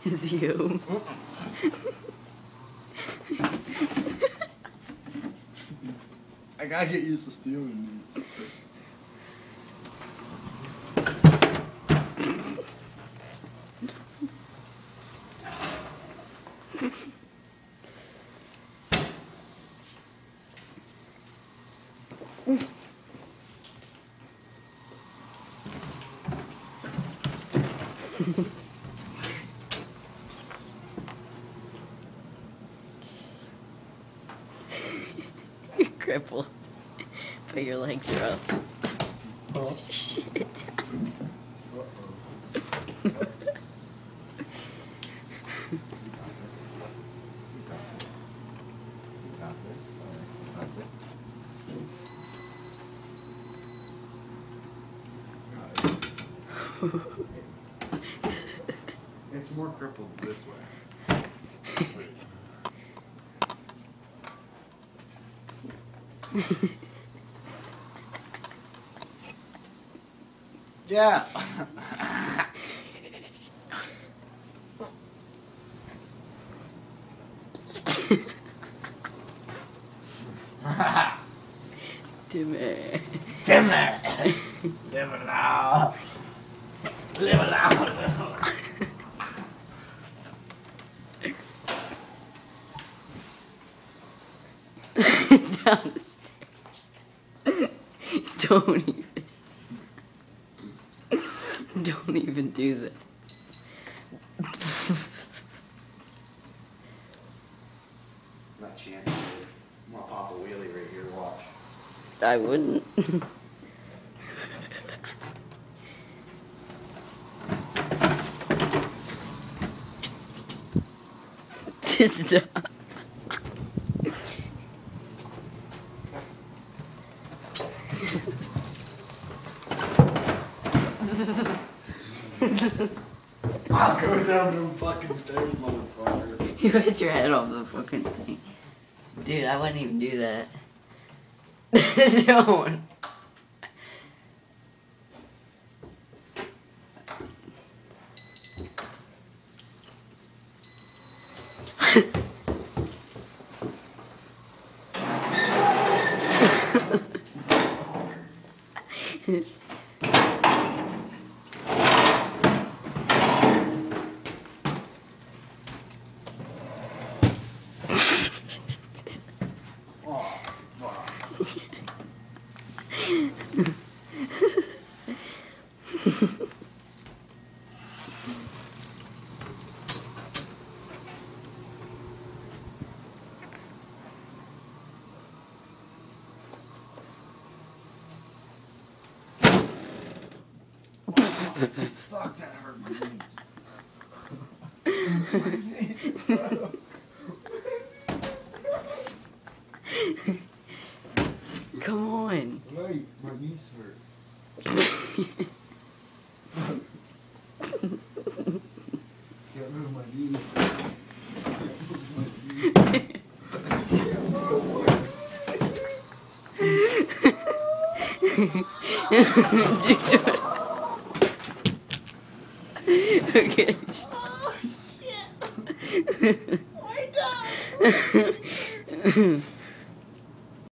It's you. I gotta get used to stealing these. You're crippled, but your legs are up. Oh. Shit. It's more crippled this way. Yeah. Timmy. Timmy. Live it out. Live it out. Down the stairs. Don't even do that. Not chance. I'm gonna pop a wheelie right here. Watch. I wouldn't. Stop. I'll go down them fucking stairs, motherfucker. You hit your head off the fucking thing. Dude, I wouldn't even do that. Don't. Oh, fuck. Fuck, that hurt my knees. Come on. Wait, my knees hurt. Can't move my knees. Okay. Oh, shit. My dog.